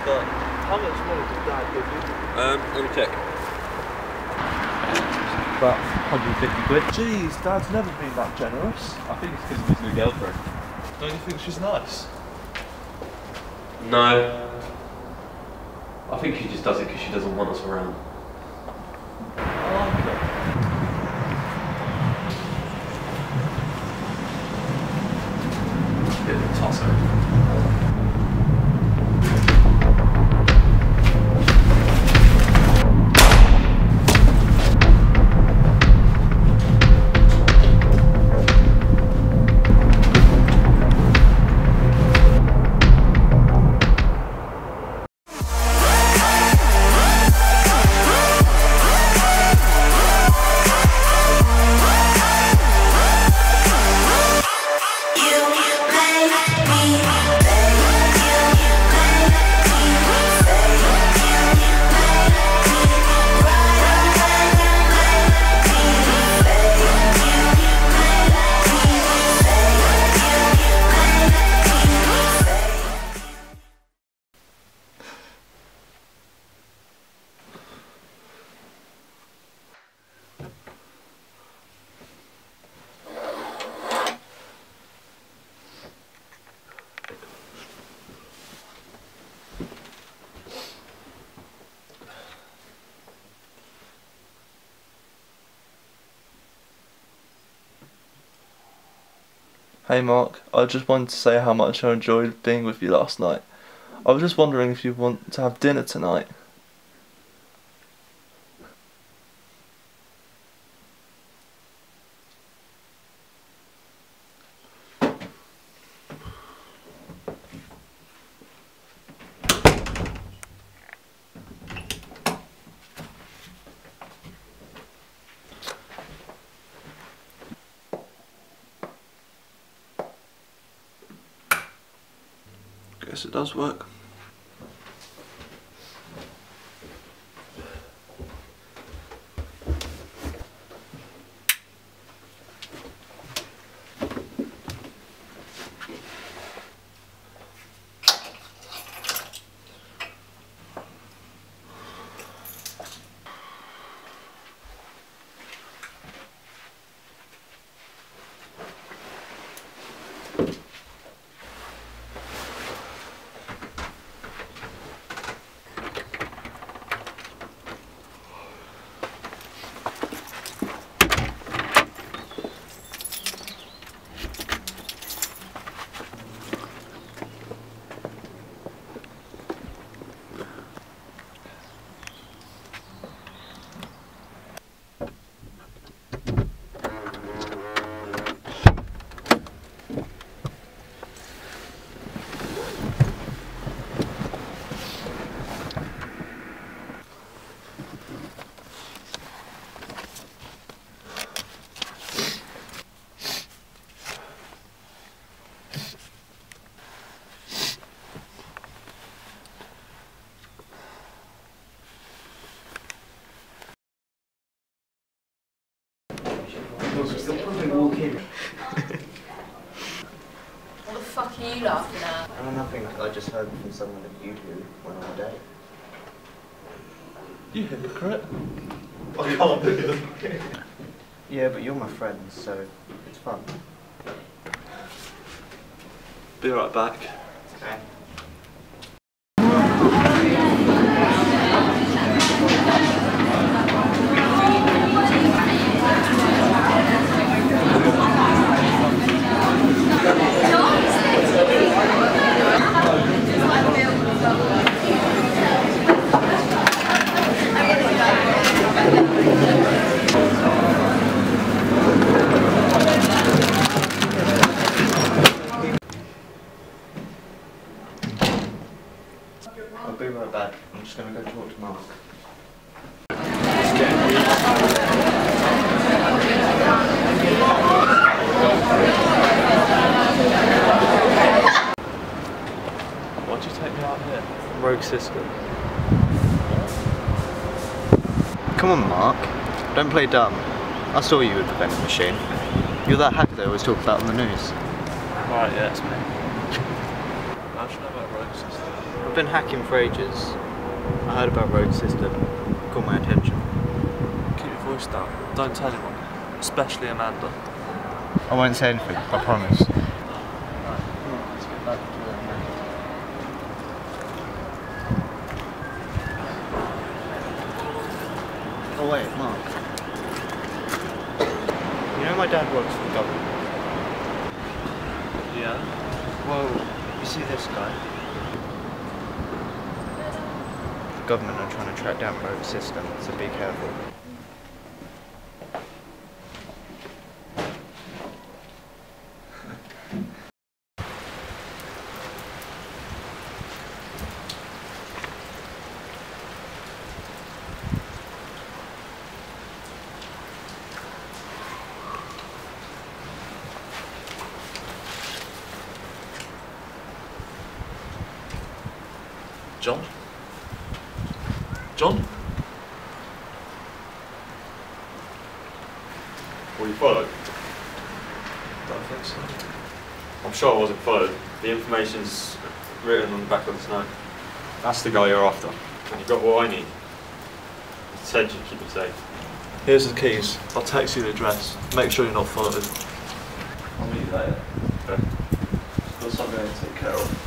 start. How much money did Dad give you? Let me check. About 150 quid. Jeez, Dad's never been that generous. I think it's because of his new girlfriend. Don't you think she's nice? No. I think she just does it because she doesn't want us around. I like her. Bit of a tosser. Hey Mark, I just wanted to say how much I enjoyed being with you last night. I was just wondering if you want to have dinner tonight. Guess it does work. What the fuck are you laughing at? Oh, nothing. I just heard from someone that you two went on a date. You hypocrite. I can't do it. Yeah, but you're my friend, so it's fun. Be right back. Okay. I'll be right back. I'm just going to go talk to Mark. Why'd you take me out here? Rogue system. Come on, Mark. Don't play dumb. I saw you with the vending machine. You're that hacker they always talk about on the news. Right, yeah, it's me. How do you know about Rogue system? I've been hacking for ages. I heard about Road System. Caught my attention. Keep your voice down. Don't tell anyone, especially Amanda. I won't say anything, I promise. Oh wait, Mark. You know my dad works for the government. Yeah? Well, you see this guy? The government are trying to track down Road System, so be careful. John? John? Were you followed? Don't think so. I'm sure I wasn't followed. The information's written on the back of this note. That's the guy you're after. And you got what I need. It said you'd keep it safe. Here's the keys. I'll text you the address. Make sure you're not followed. I'll meet you later. Okay. Got something I need to take care of.